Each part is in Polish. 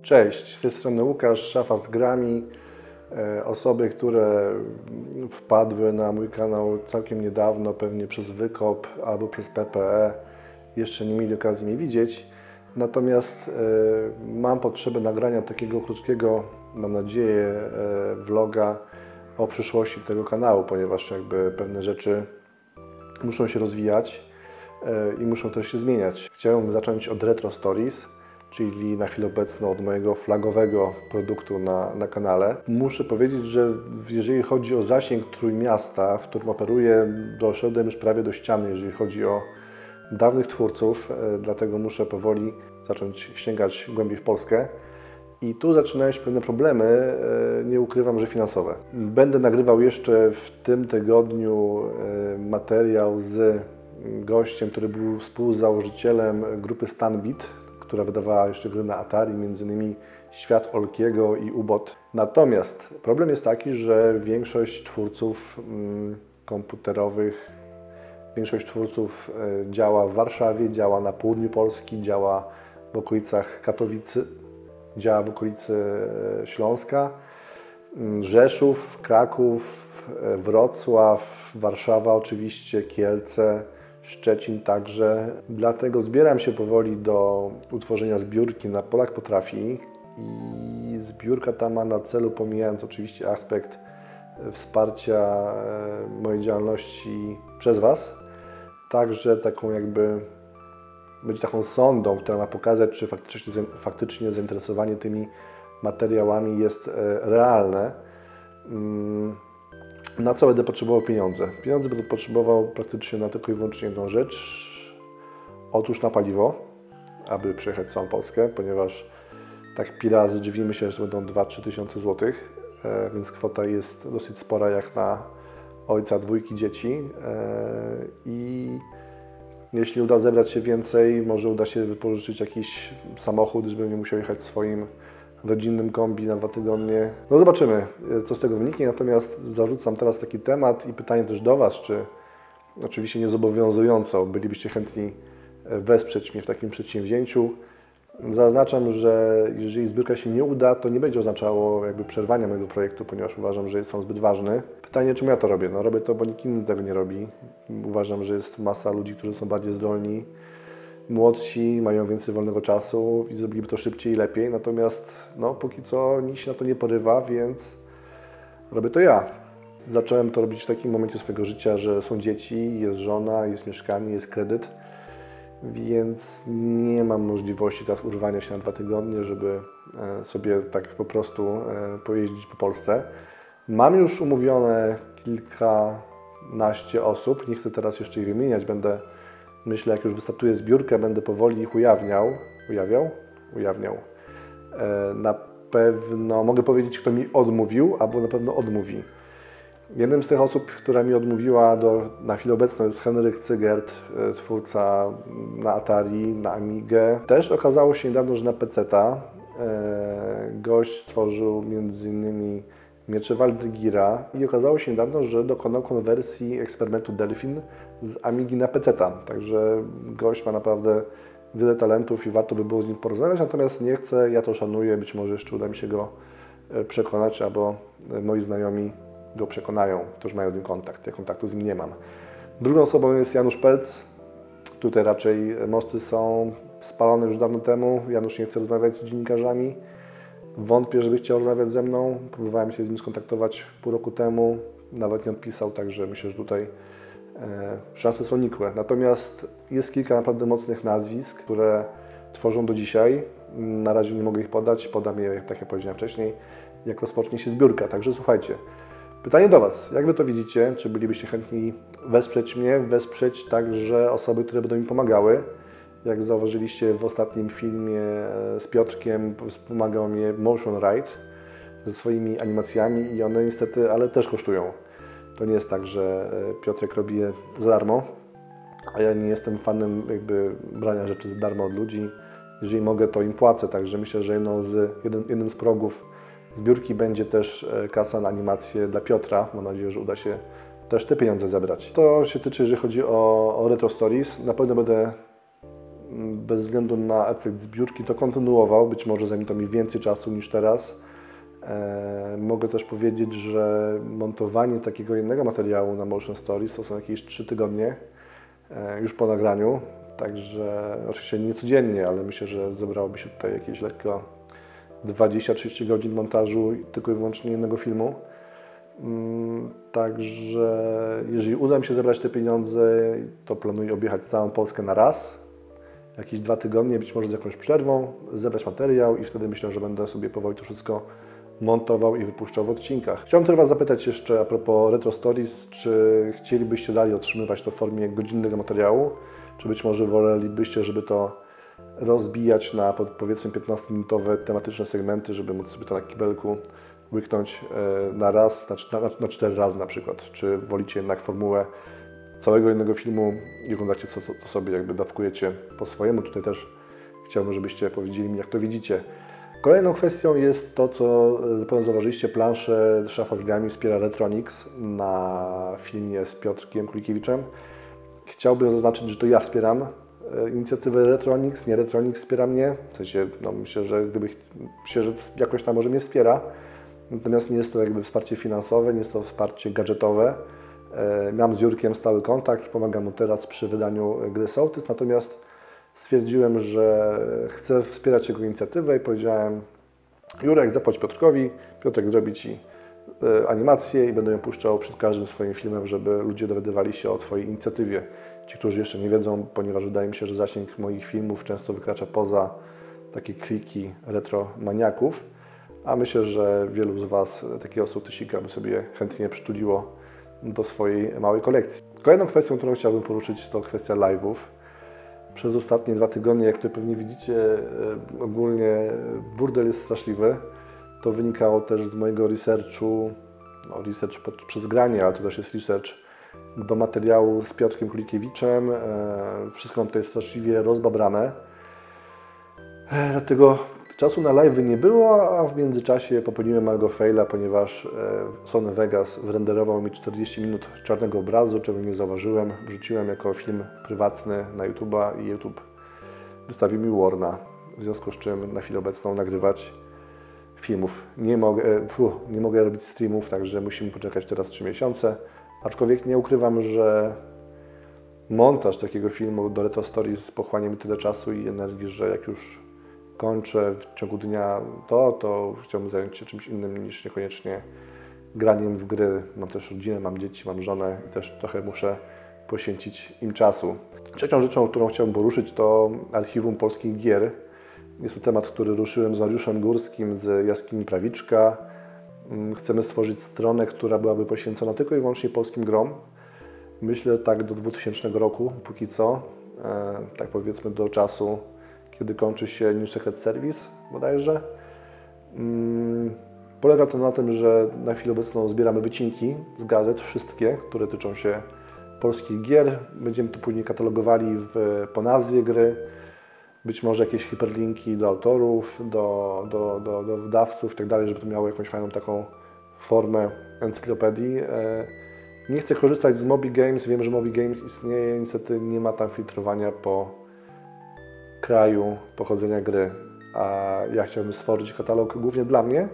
Cześć, z tej strony Łukasz, Szafa z grami. Osoby, które wpadły na mój kanał całkiem niedawno, pewnie przez wykop albo przez PPE, jeszcze nie mieli okazji mnie widzieć. Natomiast mam potrzebę nagrania takiego krótkiego, mam nadzieję, vloga o przyszłości tego kanału, ponieważ jakby pewne rzeczy muszą się rozwijać i muszą też się zmieniać. Chciałem zacząć od Retro Stories, czyli na chwilę obecną od mojego flagowego produktu na kanale. Muszę powiedzieć, że jeżeli chodzi o zasięg Trójmiasta, w którym operuję, doszedłem już prawie do ściany, jeżeli chodzi o dawnych twórców, dlatego muszę powoli zacząć sięgać głębiej w Polskę. I tu zaczynają się pewne problemy, nie ukrywam, że finansowe. Będę nagrywał jeszcze w tym tygodniu materiał z gościem, który był współzałożycielem grupy Stanbit, która wydawała jeszcze gry na Atari, m.in. Świat Olkiego i UBOT. Natomiast problem jest taki, że większość twórców komputerowych, większość twórców działa w Warszawie, działa na południu Polski, działa w okolicach Katowic, działa w okolicy Śląska, Rzeszów, Kraków, Wrocław, Warszawa oczywiście, Kielce, Szczecin także. Dlatego zbieram się powoli do utworzenia zbiórki na Polak Potrafi i zbiórka ta ma na celu, pomijając oczywiście aspekt wsparcia mojej działalności przez Was, także taką jakby być taką sondą, która ma pokazać, czy faktycznie zainteresowanie tymi materiałami jest realne. Na co będę potrzebował pieniądze? Pieniądze będę potrzebował praktycznie na tylko i wyłącznie jedną rzecz. Otóż na paliwo, aby przejechać całą Polskę, ponieważ tak pi razy dziwimy się, że będą 2-3 tysiące złotych, więc kwota jest dosyć spora jak na ojca dwójki dzieci. I jeśli uda zebrać się więcej, może uda się wypożyczyć jakiś samochód, żebym nie musiał jechać swoim rodzinnym kombi na 2 tygodnie. No zobaczymy, co z tego wyniknie, natomiast zarzucam teraz taki temat i pytanie też do Was, czy oczywiście niezobowiązująco bylibyście chętni wesprzeć mnie w takim przedsięwzięciu. Zaznaczam, że jeżeli zbiórka się nie uda, to nie będzie oznaczało jakby przerwania mojego projektu, ponieważ uważam, że jest on zbyt ważny. Pytanie, czemu ja to robię? No robię to, bo nikt inny tego nie robi. Uważam, że jest masa ludzi, którzy są bardziej zdolni, młodsi, mają więcej wolnego czasu i zrobiliby to szybciej i lepiej, natomiast no, póki co nikt się na to nie porywa, więc robię to ja. Zacząłem to robić w takim momencie swojego życia, że są dzieci, jest żona, jest mieszkanie, jest kredyt, więc nie mam możliwości teraz urwania się na 2 tygodnie, żeby sobie tak po prostu pojeździć po Polsce. Mam już umówione kilkanaście osób, nie chcę teraz jeszcze ich wymieniać, myślę, jak już wystartuję zbiórkę, będę powoli ich ujawniał. Na pewno mogę powiedzieć, kto mi odmówił, albo na pewno odmówi. Jednym z tych osób, która mi odmówiła na chwilę obecną, jest Henryk Cygert, twórca na Atari, na Amigę. Też okazało się niedawno, że na PC-ta gość stworzył m.in. Miecze Waldrygira i okazało się niedawno, że dokonał konwersji eksperymentu Delfin z Amigi na PC-ta. Także gość ma naprawdę wiele talentów i warto by było z nim porozmawiać, natomiast nie chcę, ja to szanuję, być może jeszcze uda mi się go przekonać, albo moi znajomi go przekonają, którzy mają z nim kontakt. Ja kontaktu z nim nie mam. Drugą osobą jest Janusz Pelc. Tutaj raczej mosty są spalone już dawno temu. Janusz nie chce rozmawiać z dziennikarzami. Wątpię, żeby chciał rozmawiać ze mną. Próbowałem się z nim skontaktować pół roku temu. Nawet nie odpisał, także myślę, że tutaj szanse są nikłe. Natomiast jest kilka naprawdę mocnych nazwisk, które tworzą do dzisiaj. Na razie nie mogę ich podać. Podam je, tak jak powiedziałem wcześniej, jak rozpocznie się zbiórka. Także słuchajcie. Pytanie do Was. Jak Wy to widzicie? Czy bylibyście chętni wesprzeć mnie? Wesprzeć także osoby, które będą mi pomagały? Jak zauważyliście w ostatnim filmie z Piotrkiem, wspomagał mnie Motion Ride ze swoimi animacjami i one niestety, ale też kosztują. To nie jest tak, że Piotrek robi je za darmo, a ja nie jestem fanem jakby brania rzeczy za darmo od ludzi. Jeżeli mogę, to im płacę, także myślę, że jednym z progów zbiórki będzie też kasa na animację dla Piotra. Mam nadzieję, że uda się też te pieniądze zebrać. To się tyczy, jeżeli chodzi o Retro Stories. Na pewno będę bez względu na efekt zbiórki to kontynuował. Być może zajmie to mi więcej czasu niż teraz. Mogę też powiedzieć, że montowanie takiego jednego materiału na Motion Stories to są jakieś 3 tygodnie już po nagraniu. Także oczywiście nie codziennie, ale myślę, że zebrałoby się tutaj jakieś lekko 20-30 godzin montażu tylko i wyłącznie jednego filmu. Także jeżeli uda mi się zebrać te pieniądze, to planuję objechać całą Polskę na raz. Jakieś 2 tygodnie, być może z jakąś przerwą, zebrać materiał i wtedy myślę, że będę sobie powoli to wszystko montował i wypuszczał w odcinkach. Chciałbym też Was zapytać jeszcze a propos Retro Stories, czy chcielibyście dalej otrzymywać to w formie godzinnego materiału, czy być może wolelibyście, żeby to rozbijać na powiedzmy 15-minutowe tematyczne segmenty, żeby móc sobie to na kibelku łyknąć na raz, na 4 razy na przykład. Czy wolicie jednak formułę całego jednego filmu i oglądacie co sobie jakby dawkujecie po swojemu. Tutaj też chciałbym, żebyście powiedzieli mi, jak to widzicie. Kolejną kwestią jest to, co pewnie zauważyliście, planszę Szafa z grami wspiera Retronix na filmie z Piotrkiem Kulikiewiczem. Chciałbym zaznaczyć, że to ja wspieram inicjatywę Retronix, nie Retronix wspiera mnie. W sensie, no myślę, że jakoś tam może mnie wspiera. Natomiast nie jest to jakby wsparcie finansowe, nie jest to wsparcie gadżetowe. Mam z Jurkiem stały kontakt, pomagam mu teraz przy wydaniu gry Sołtys, natomiast stwierdziłem, że chcę wspierać jego inicjatywę i powiedziałem: Jurek, zapłać Piotrkowi, Piotrek zrobi Ci animację i będę ją puszczał przed każdym swoim filmem, żeby ludzie dowiadywali się o Twojej inicjatywie. Ci, którzy jeszcze nie wiedzą, ponieważ wydaje mi się, że zasięg moich filmów często wykracza poza takie kliki retromaniaków, a myślę, że wielu z Was takiego sołtysika by sobie chętnie przytuliło do swojej małej kolekcji. Kolejną kwestią, którą chciałbym poruszyć, to kwestia live'ów. Przez ostatnie 2 tygodnie, jak to pewnie widzicie, ogólnie burdel jest straszliwy. To wynikało też z mojego researchu, research przez granie, ale to też jest research do materiału z Piotrkiem Kulikiewiczem. Wszystko nam tutaj jest straszliwie rozbabrane. Dlatego czasu na live'y nie było, a w międzyczasie popełniłem małego faila, ponieważ Sony Vegas wyrenderował mi 40 minut czarnego obrazu, czego nie zauważyłem. Wrzuciłem jako film prywatny na YouTube'a i YouTube wystawił mi warna, w związku z czym na chwilę obecną nagrywać filmów nie mogę robić streamów, także musimy poczekać teraz 3 miesiące. Aczkolwiek nie ukrywam, że montaż takiego filmu do Retro Stories pochłania mi tyle czasu i energii, że jak już kończę w ciągu dnia to chciałbym zająć się czymś innym niż niekoniecznie graniem w gry. Mam też rodzinę, mam dzieci, mam żonę i też trochę muszę poświęcić im czasu. Trzecią rzeczą, którą chciałbym poruszyć, to archiwum polskich gier. Jest to temat, który ruszyłem z Mariuszem Górskim z Jaskini Prawiczka. Chcemy stworzyć stronę, która byłaby poświęcona tylko i wyłącznie polskim grom. Myślę tak do 2000 roku, póki co, tak powiedzmy do czasu, kiedy kończy się New Secret Service bodajże. Polega to na tym, że na chwilę obecną zbieramy wycinki z gazet, wszystkie, które tyczą się polskich gier. Będziemy to później katalogowali po nazwie gry, być może jakieś hiperlinki do autorów, do wydawców itd., żeby to miało jakąś fajną taką formę encyklopedii. Nie chcę korzystać z Moby Games, wiem, że Moby Games istnieje, niestety nie ma tam filtrowania po kraju pochodzenia gry, a ja chciałbym stworzyć katalog głównie dla mnie,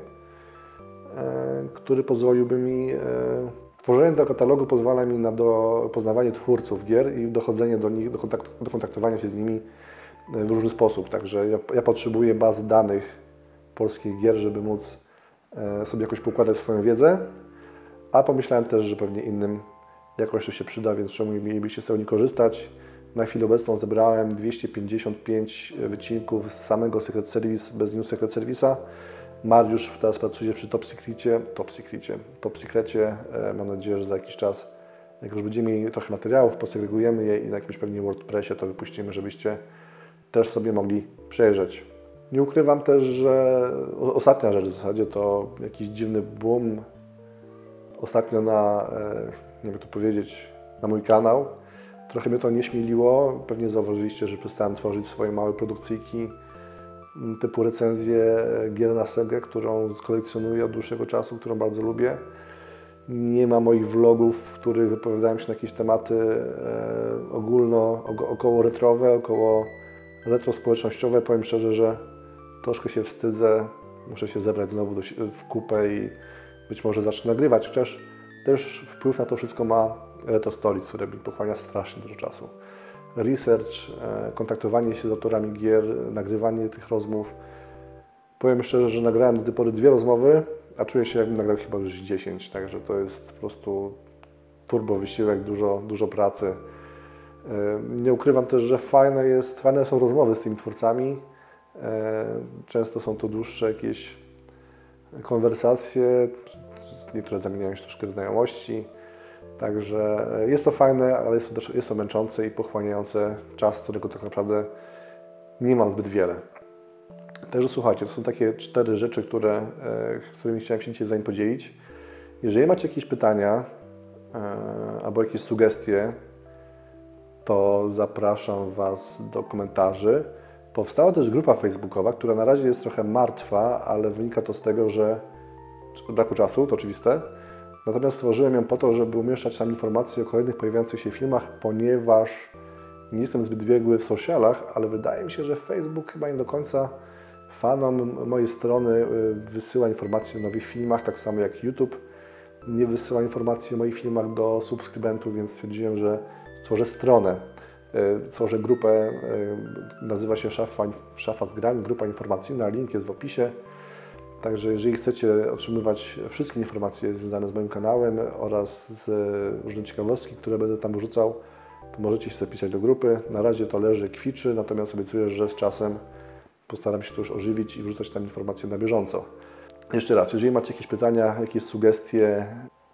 który pozwoliłby mi, tworzenie tego katalogu pozwala mi na poznawanie twórców gier i dochodzenie do nich, do kontaktowania się z nimi w różny sposób. Także ja potrzebuję bazy danych polskich gier, żeby móc sobie jakoś poukładać swoją wiedzę, a pomyślałem też, że pewnie innym jakoś to się przyda, więc czemu mielibyście z tego nie korzystać. Na chwilę obecną zebrałem 255 wycinków z samego Secret Service bez New Secret Service'a. Mariusz teraz pracuje przy Top Secrecie. Mam nadzieję, że za jakiś czas, jak już będziemy mieli trochę materiałów, posegregujemy je i na jakimś pewnie WordPressie to wypuścimy, żebyście też sobie mogli przejrzeć. Nie ukrywam też, że ostatnia rzecz w zasadzie to jakiś dziwny boom ostatnio nie wiem to powiedzieć, na mój kanał. Trochę mnie to nie śmieliło. Pewnie zauważyliście, że przestałem tworzyć swoje małe produkcyjki typu recenzję gier na Segę, którą kolekcjonuję od dłuższego czasu, którą bardzo lubię. Nie ma moich vlogów, w których wypowiadałem się na jakieś tematy około retrowe, około retro społecznościowe, powiem szczerze, że troszkę się wstydzę. Muszę się zebrać znowu w kupę i być może zacznę nagrywać, chociaż też wpływ na to wszystko ma Retro Stories, które mi pochłania strasznie dużo czasu. Research, kontaktowanie się z autorami gier, nagrywanie tych rozmów. Powiem szczerze, że nagrałem do tej pory 2 rozmowy, a czuję się, jakbym nagrał chyba już 10, także to jest po prostu turbo wysiłek, dużo pracy. Nie ukrywam też, że fajne są rozmowy z tymi twórcami. Często są to dłuższe jakieś konwersacje, niektóre zamieniają się troszkę w znajomości. Także jest to fajne, ale jest to męczące i pochłaniające czas, którego tak naprawdę nie mam zbyt wiele. Także słuchajcie, to są takie 4 rzeczy, którymi chciałem się dzisiaj z Wami podzielić. Jeżeli macie jakieś pytania albo jakieś sugestie, to zapraszam Was do komentarzy. Powstała też grupa facebookowa, która na razie jest trochę martwa, ale wynika to z tego, że braku czasu, to oczywiste. Natomiast stworzyłem ją po to, żeby umieszczać tam informacje o kolejnych pojawiających się filmach, ponieważ nie jestem zbyt biegły w socialach, ale wydaje mi się, że Facebook chyba nie do końca fanom mojej strony wysyła informacje o nowych filmach, tak samo jak YouTube nie wysyła informacji o moich filmach do subskrybentów, więc stwierdziłem, że stworzę stronę, stworzę grupę, nazywa się Szafa z grami, grupa informacyjna, link jest w opisie. Także jeżeli chcecie otrzymywać wszystkie informacje związane z moim kanałem oraz z różne ciekawostki, które będę tam wrzucał, to możecie się zapisać do grupy. Na razie to leży, kwiczy, natomiast obiecuję, że z czasem postaram się to już ożywić i wrzucać tam informacje na bieżąco. Jeszcze raz, jeżeli macie jakieś pytania, jakieś sugestie,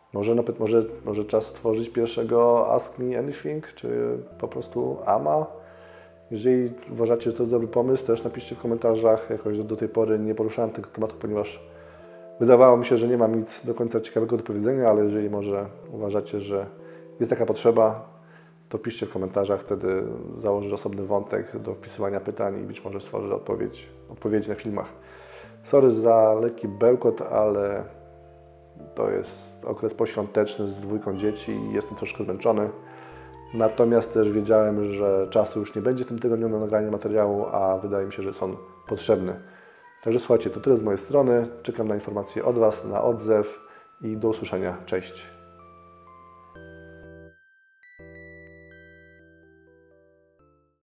może czas stworzyć pierwszego Ask Me Anything, czy po prostu AMA. Jeżeli uważacie, że to jest dobry pomysł, też napiszcie w komentarzach. Jakoś do tej pory nie poruszałem tego tematu, ponieważ wydawało mi się, że nie mam nic do końca ciekawego do powiedzenia, ale jeżeli może uważacie, że jest taka potrzeba, to piszcie w komentarzach, wtedy założę osobny wątek do wpisywania pytań i być może stworzę odpowiedzi na filmach. Sorry za lekki bełkot, ale to jest okres poświąteczny z 2 dzieci i jestem troszkę zmęczony. Natomiast też wiedziałem, że czasu już nie będzie w tym tygodniu na nagranie materiału, a wydaje mi się, że jest on potrzebny. Także słuchajcie, to tyle z mojej strony. Czekam na informacje od Was, na odzew i do usłyszenia. Cześć!